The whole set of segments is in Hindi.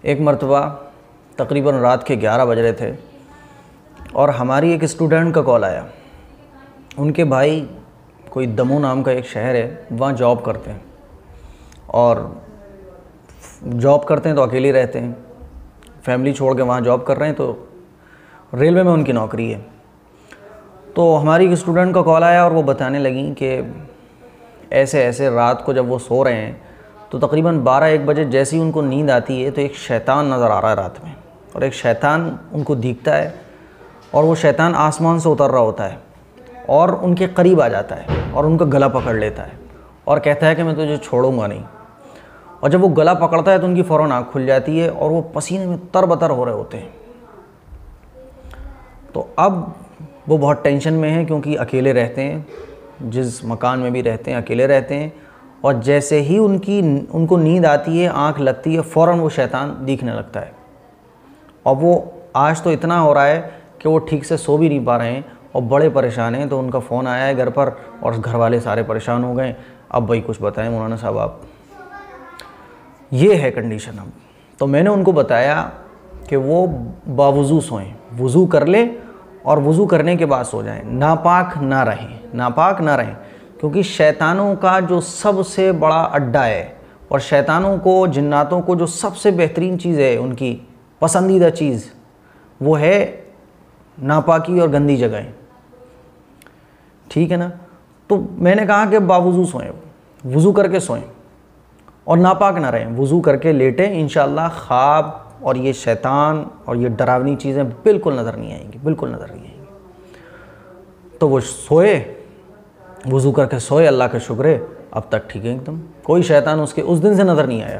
एक मरतबा तकरीबन रात के 11 बज रहे थे और हमारी एक स्टूडेंट का कॉल आया। उनके भाई कोई दमू नाम का एक शहर है, वहाँ जॉब करते हैं और जॉब करते हैं तो अकेले रहते हैं, फैमिली छोड़ के वहाँ जॉब कर रहे हैं, तो रेलवे में उनकी नौकरी है। तो हमारी एक स्टूडेंट का कॉल आया और वो बताने लगी कि ऐसे ऐसे रात को जब वो सो रहे हैं तो तकरीबन 12-1 बजे जैसे ही उनको नींद आती है तो एक शैतान नज़र आ रहा है रात में, और एक शैतान उनको दिखता है और वो शैतान आसमान से उतर रहा होता है और उनके करीब आ जाता है और उनका गला पकड़ लेता है और कहता है कि मैं तुझे छोड़ूंगा नहीं। और जब वो गला पकड़ता है तो उनकी फ़ौरन आँख खुल जाती है और वो पसीने में तरबतर हो रहे होते हैं। तो अब वो बहुत टेंशन में है क्योंकि अकेले रहते हैं, जिस मकान में भी रहते हैं अकेले रहते हैं, और जैसे ही उनको नींद आती है, आंख लगती है, फ़ौरन वो शैतान दिखने लगता है। और वो आज तो इतना हो रहा है कि वो ठीक से सो भी नहीं पा रहे हैं और बड़े परेशान हैं। तो उनका फ़ोन आया है घर पर और घर वाले सारे परेशान हो गए। अब भाई कुछ बताएं मौलाना साहब आप, ये है कंडीशन। अब तो मैंने उनको बताया कि वो बावुज़ू सोएं, वज़ू कर ले और वज़ू करने के बाद सो जाएं, नापाक ना रहें, क्योंकि शैतानों का जो सबसे बड़ा अड्डा है और शैतानों को, जिन्नातों को जो सबसे बेहतरीन चीज़ है, उनकी पसंदीदा चीज़, वो है नापाकी और गंदी जगहें। ठीक है ना। तो मैंने कहा कि बावुज़ू सोएं, वज़ू करके सोएं और नापाक ना रहें, वज़ू करके लेटें, इंशाअल्लाह ख्वाब और ये शैतान और ये डरावनी चीज़ें बिल्कुल नज़र नहीं आएंगी, बिल्कुल नज़र नहीं आएंगी। तो वो सोए, वज़ू करके सोए, अल्लाह का शुक्र है अब तक ठीक है एकदम, कोई शैतान उसके उस दिन से नज़र नहीं आया,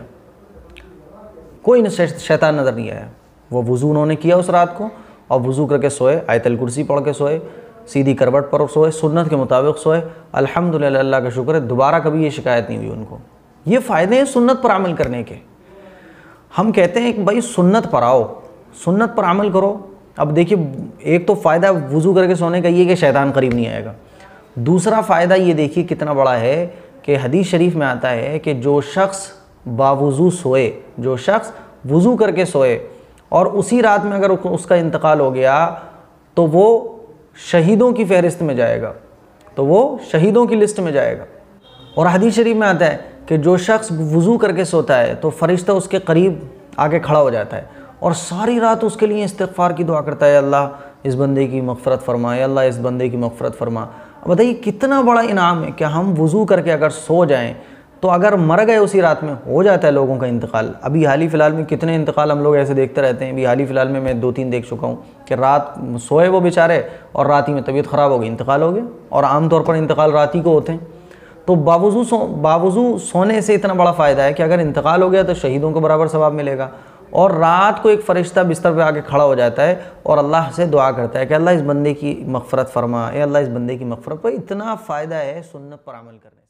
कोई शैतान नज़र नहीं आया। वो वज़ू उन्होंने किया उस रात को और वज़ू करके सोए, आयतल कुर्सी पढ़ के सोए, सीधी करवट पर सोए, सुन्नत के मुताबिक सोए, अल्हम्दुलिल्लाह, अल्लाह का शुक्र है, दोबारा कभी ये शिकायत नहीं हुई उनको। ये फ़ायदे हैं सुन्नत पर अमल करने के। हम कहते हैं कि भाई सुन्नत पर आओ, सुन्नत पर अमल करो। अब देखिए, एक तो फ़ायदा वज़ू करके सोने का ये कि शैतान करीब नहीं आएगा। दूसरा फ़ायदा ये देखिए कितना बड़ा है कि हदीस शरीफ में आता है कि जो शख्स बावुज़ू सोए, जो शख्स वज़ू करके सोए और उसी रात में अगर उसका इंतकाल हो गया तो वो शहीदों की फ़हरिस्त में जाएगा, तो वो शहीदों की लिस्ट में जाएगा। और हदीस शरीफ में आता है कि जो शख्स वज़ू करके सोता है तो फ़रिश्ता उसके करीब आके खड़ा हो जाता है और सारी रात उसके लिए इस्तिग़फ़ार की दुआ करता है, अल्लाह इस बंदे की मग़फ़िरत फ़रमा, या अल्लाह इस बंदे की मग़फ़िरत फ़रमा। बताइए कितना बड़ा इनाम है कि हम वज़ू करके अगर सो जाएं तो अगर मर गए उसी रात में, हो जाता है लोगों का इंतकाल। अभी हाल ही फ़िलहाल में कितने इंतकाल हम लोग ऐसे देखते रहते हैं। अभी हाल ही फ़िलहाल में मैं 2-3 देख चुका हूँ कि रात सोए वो बेचारे और रात ही में तबीयत ख़राब हो गई, इंतकाल हो गया। और आमतौर पर इंतकाल रात ही को होते हैं। तो बावुज़ू सोने से इतना बड़ा फ़ायदा है कि अगर इंतकाल हो गया तो शहीदों को बराबर सवाब मिलेगा। और रात को एक फ़रिश्ता बिस्तर पे आके खड़ा हो जाता है और अल्लाह से दुआ करता है कि अल्लाह इस बंदे की मग़फ़िरत फ़रमा, या अल्लाह इस बंदे की मग़फ़िरत। पर इतना फ़ायदा है सुन्नत पर अमल करने।